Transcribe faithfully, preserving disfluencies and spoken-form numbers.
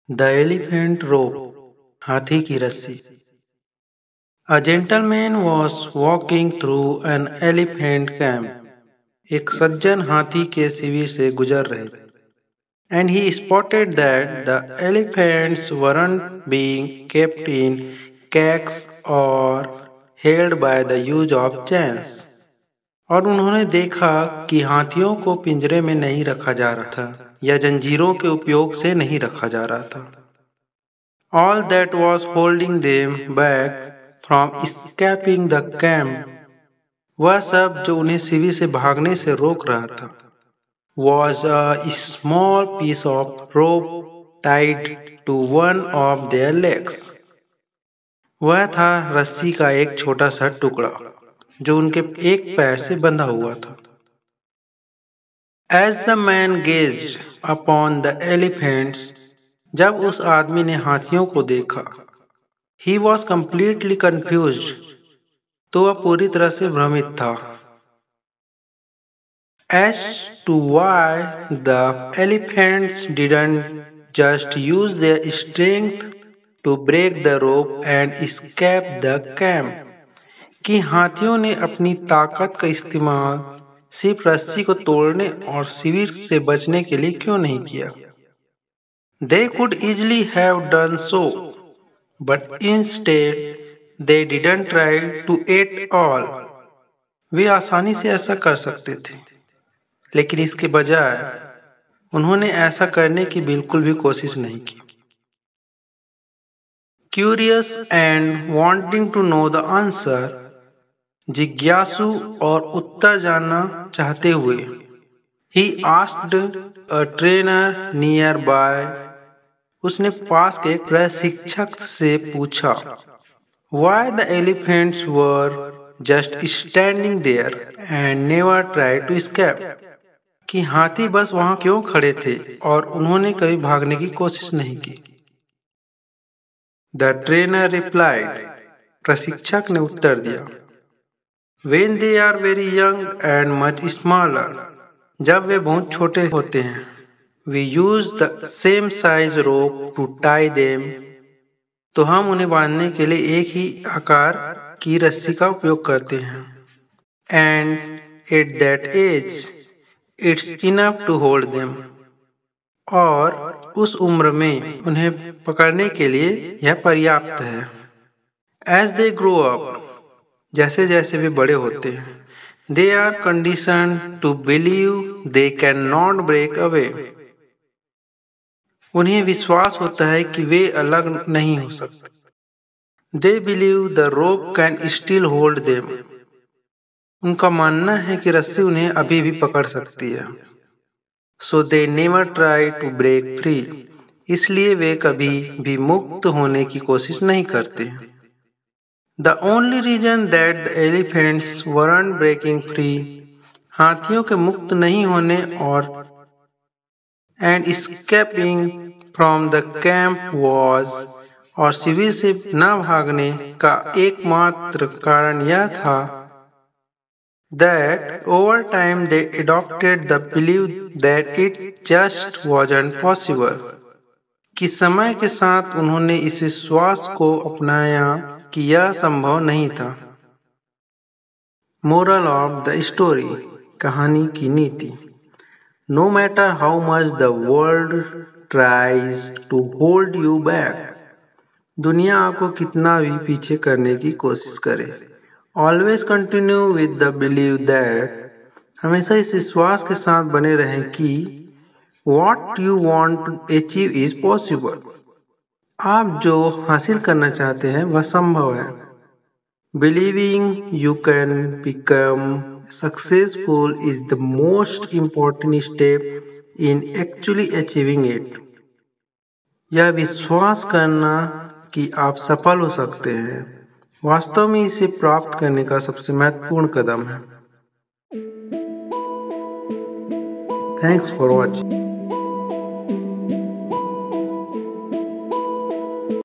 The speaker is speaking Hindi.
The elephant rope, हाथी की रस्सी. A gentleman was walking through an elephant camp. एक सज्जन हाथी के शिविर से गुजर रहे थे. And he spotted that the elephants weren't being kept in cages or held by the use of chains. और उन्होंने देखा कि हाथियों को पिंजरे में नहीं रखा जा रहा था या जंजीरों के उपयोग से नहीं रखा जा रहा था. All that was holding them back from escaping the camp, वह सब जो उन्हें शिविर से भागने से रोक रहा था, was a small piece of rope tied to one of their legs. वह था रस्सी का एक छोटा सा टुकड़ा जो उनके एक पैर से बंधा हुआ था. As the man gazed upon the elephants, जब उस आदमी ने हाथियों को देखा, he was completely confused, तो वह पूरी तरह से भ्रमित था. As to why the elephants didn't just use their strength to break the rope and escape the camp, कि हाथियों ने अपनी ताकत का इस्तेमाल सिर्फ रस्सी को तोड़ने और शिविर से बचने के लिए क्यों नहीं किया. They could easily have done so, but instead they didn't try to at all. वे आसानी से ऐसा कर सकते थे, लेकिन इसके बजाय उन्होंने ऐसा करने की बिल्कुल भी कोशिश नहीं की. Curious and wanting to know the answer, जिज्ञासु और उत्तर जानना चाहते हुए, he asked a trainer nearby, उसने पास के एक प्रशिक्षक से पूछा, why the elephants were just standing there and never tried to escape, कि हाथी बस वहां क्यों खड़े थे और उन्होंने कभी भागने की कोशिश नहीं की. The trainer replied, प्रशिक्षक ने उत्तर दिया, when they are very young and much smaller, जब वे बहुत छोटे होते हैं, we use the same size rope to tie them, तो हम उन्हें बांधने के लिए एक ही आकार की रस्सी का उपयोग करते हैं. And at that age, it's enough to hold them, और उस उम्र में उन्हें पकड़ने के लिए यह पर्याप्त है. As they grow up, जैसे जैसे वे बड़े होते हैं, they are conditioned to believe they cannot break away, उन्हें विश्वास होता है कि वे अलग नहीं हो सकते. They believe the rope can still hold them, उनका मानना है कि रस्सी उन्हें अभी भी पकड़ सकती है. So they never try to break free, इसलिए वे कभी भी मुक्त होने की कोशिश नहीं करते. The only reason that the elephants weren't breaking free, हाथियों के मुक्त नहीं होने और and escaping from the camp was, और शिविर से न भागने का एकमात्र कारण यह था, that over time they adopted the belief that it just wasn't possible, कि समय के साथ उन्होंने इस विश्वास को अपनाया कि यह संभव नहीं था. Moral of the story, कहानी की नीति. No matter how much the world tries to hold you back, दुनिया आपको कितना भी पीछे करने की कोशिश करे, always continue with the belief that, हमेशा इस विश्वास के साथ बने रहें कि what you want to achieve is possible, आप जो हासिल करना चाहते हैं वह संभव है. Believing you can become successful is the most important step in actually achieving it. यह विश्वास करना कि आप सफल हो सकते हैं वास्तव में इसे प्राप्त करने का सबसे महत्वपूर्ण कदम है. Thanks for watching.